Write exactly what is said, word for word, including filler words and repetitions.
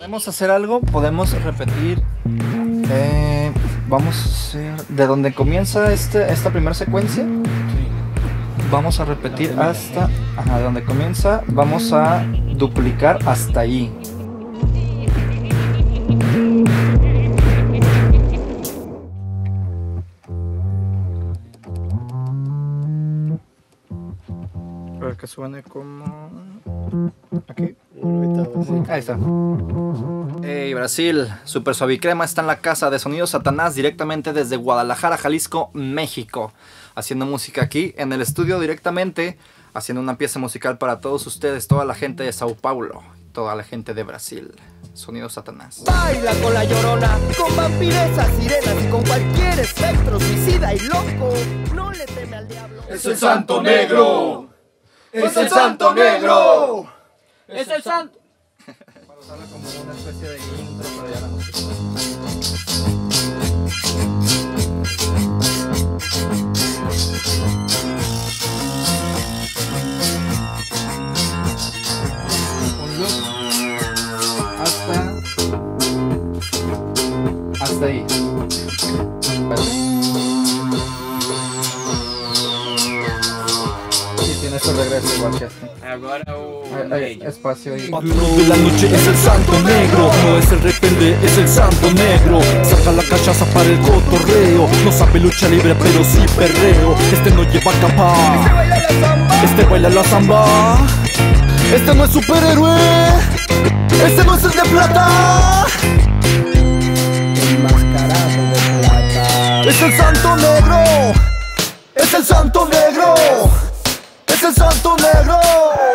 Podemos hacer algo, podemos repetir. Eh, vamos a hacer. De donde comienza este, esta primera secuencia. Vamos a repetir hasta. Ajá, de donde comienza. Vamos a duplicar hasta ahí. Para que suene como. Aquí. Ahí está. Hey Brasil, Super Suavicrema está en la casa de Sonido Satanás directamente desde Guadalajara, Jalisco, México. Haciendo música aquí en el estudio directamente, haciendo una pieza musical para todos ustedes, toda la gente de Sao Paulo, toda la gente de Brasil. Sonido Satanás. Baila con la llorona, con vampiresas, sirenas y con cualquier espectro suicida y loco. No le teme al diablo. ¡Es el Santo Negro! ¡Es el Santo Negro! ¡Es el Santo! Para usarla como una especie de intro, pero ya la música. Un loop hasta hasta ahí. Vale. Sí, tiene su regreso igual que este. Agora o... Hay, hay espacio ahí. Patrón de la noche es el Santo Negro, no es el rebelde, es el Santo Negro. Saca la cachaza para el cotorreo, no sabe lucha libre pero sí perreo. Este no lleva capa, este baila la samba. Este no es superhéroe, este no es el de plata. Enmascarado de plata. Es el Santo Negro, es el Santo Negro, es el Santo Negro.